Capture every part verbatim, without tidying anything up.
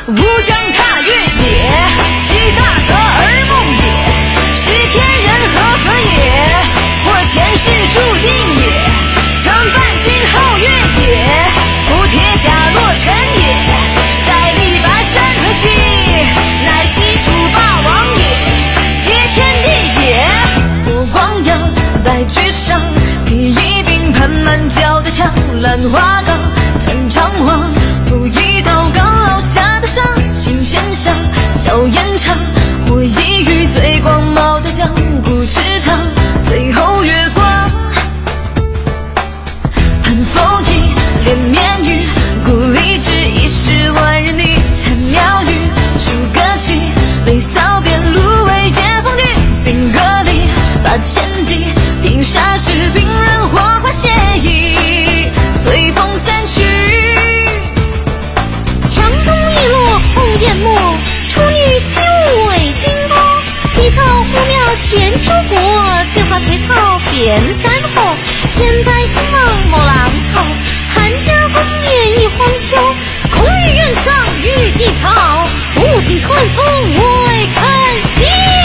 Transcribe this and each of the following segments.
吾将踏越界，其大则而梦也。是天人和合也，或前世注定也。曾伴君皓月也，负铁甲落尘也。待力拔山河气，乃西楚霸王也。接天地也，火光耀，白驹上，提一柄盘满脚的枪，兰花岗，战长王，负一刀刚落下的伤，琴弦响，硝烟长，火一羽最光冒的江古驰骋，最后月光。盘风衣，连绵雨，故立志一世万人敌，残妙语，出歌起，泪扫边芦苇夜风雨，兵戈里，把千骑，平沙石，兵刃火花写意，随风散去。 墙东一落红颜没，处女西屋为君歌。一草忽苗千秋过，翠花翠草遍山河。千载兴亡莫浪草，汉家公年一荒丘。空余原上雨几草，物尽春风未看休。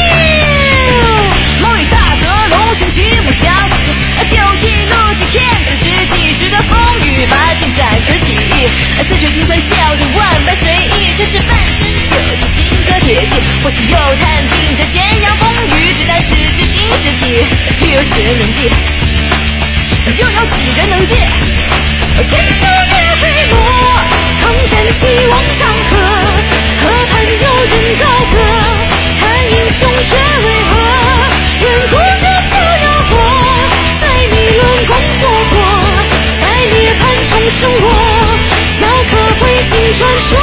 某与大泽龙行起木将军，九气怒气天子之气，值得风雨把剑斩蛇起。四处金川笑着万般随意，却是半生九气金戈铁骑。或许又叹尽这咸阳风雨，只待时至今时起。必有几人能记，又有几人能借？千秋月黑落，抗战气望长河。河畔有人高歌，看英雄却为何？人孤着就要过，在逆乱共火过。待涅槃重生我，教可会心传说。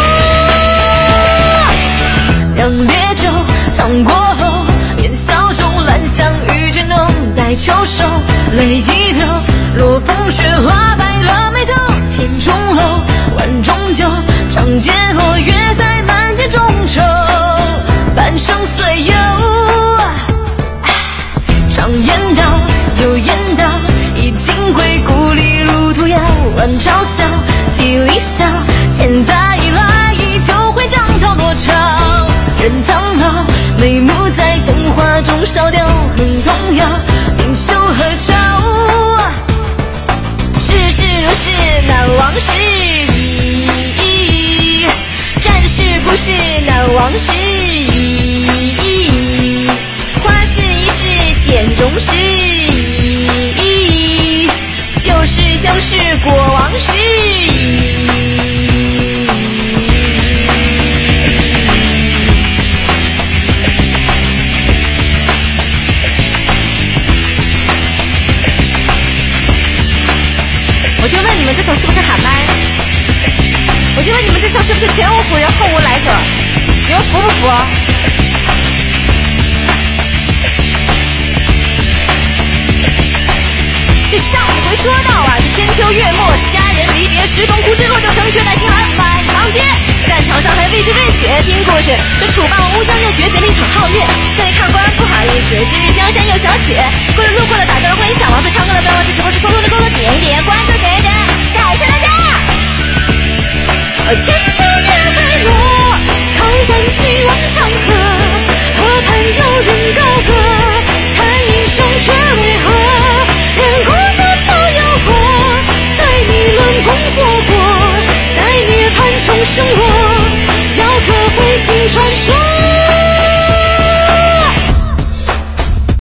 两烈酒烫过后，烟消中兰香与君浓。待秋收，泪一流，落风雪花白了眉头。千重楼，万重酒，长街落月在满街中愁。半生岁有，常言道，有言道，已经归故里如土窑。晚朝笑，几里骚，千载以来依旧会涨潮落潮。人苍老，眉目在灯花中烧掉，很动摇，冰袖何朝？世事如是难忘事，战事故事难忘事，花事一事简中事，旧事相识过往事。我就问你们这首是不是喊麦？我就问你们这首是不是前无古人后无来者？你们服不服？这上一回说到啊，这千秋月末是家人离别时，东湖之路就成全来青寒满长街。战场上还未知未雪，听故事这楚霸王乌江又诀别了一场皓月。各位看官不好意思，今日江山又小雪，各位路过的打字欢迎小王子唱歌的，不要忘记之后是偷偷的勾勾点一点关注点一点，感谢大家。千秋月黑落，抗战气望长河。河畔有人高歌，看英雄却为何？人孤着飘摇过，在逆乱共火过。待涅槃重生我，